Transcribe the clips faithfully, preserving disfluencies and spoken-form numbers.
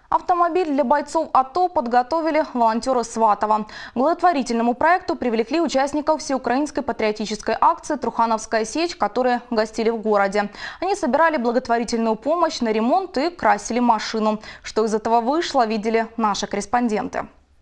Автомобиль для бойцов АТО подготовили волонтеры Сватова. К благотворительному проекту привлекли участников всеукраинской патриотической акции «Трухановская сечь», которые гостили в городе. Они собирали благотворительную помощь на ремонт и красили машину. Что из этого вышло, видели наши корреспонденты.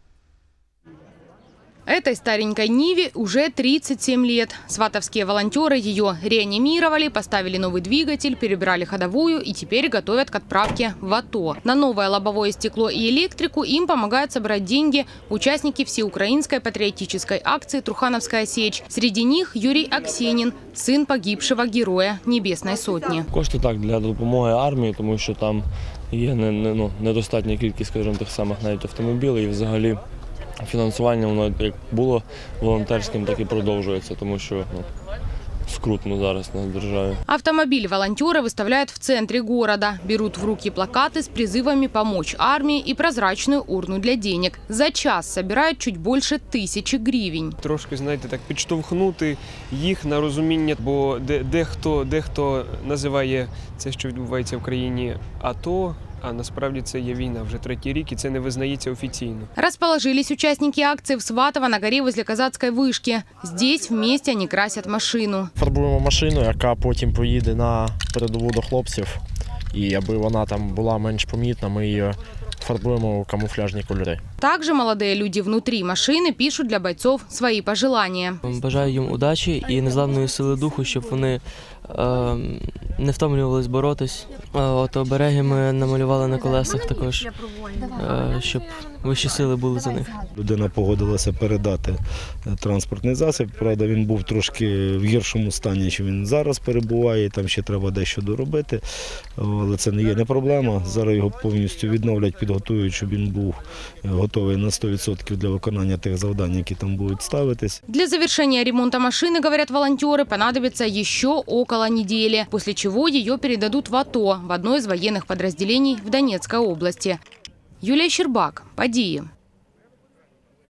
Этой старенькой Ниве уже тридцать семь лет. Сватовские волонтеры ее реанимировали, поставили новый двигатель, перебрали ходовую и теперь готовят к отправке в АТО. На новое лобовое стекло и электрику им помогают собрать деньги участники всеукраинской патриотической акции «Трухановская сечь». Среди них Юрий Аксенин, сын погибшего героя Небесной Сотні. Кошти так для допомоги армії, тому що там є не, не, ну, недостатня кількість, скажімо, тих самих навіть автомобілів і взагалі фінансування воно як було волонтерським, так і продовжується, тому що ну, скрутно зараз на державі. Автомобиль волонтеры выставляют в центре города. Берут в руки плакаты с призывами помочь армии и прозрачную урну для денег. За час собирают чуть больше тисячі гривень. Трошки, знаєте, так підштовхнути їх на розуміння, бо дехто, дехто називає це, що відбувається в країні, АТО, а насправді це є війна вже третій рік, і це не визнається офіційно. Расположились участники акции в Сватово на горе возле казацкой вышки. Здесь вместе они красят машину. Фарбуємо машину, яка потім поїде на передову до хлопців. І аби вона там була менш помітна, ми її фарбуємо у камуфляжні кольори. Также молодые люди внутри машины пишут для бойцов свои пожелания. Бажаю їм удачі і незламної сили духу, щоб вони е, не втомлювались боротись. Е, от обереги ми намалювали на колесах також, е, щоб вищі сили були за них. Людина погодилася передати транспортний засіб. Правда, він був трошки в гіршому стані, ніж він зараз перебуває. Там ще треба дещо доробити. Але це не є не проблема. Зараз його повністю відновлять, підготують, щоб він був готовий на сто відсотків для виконання тих завдань, які там будуть ставитись. Для завершения ремонта машины, говорят волонтеры, понадобится еще около недели, после чего ее передадут в АТО, в одно из военных подразделений в Донецкой области. Юлия Щербак, Події.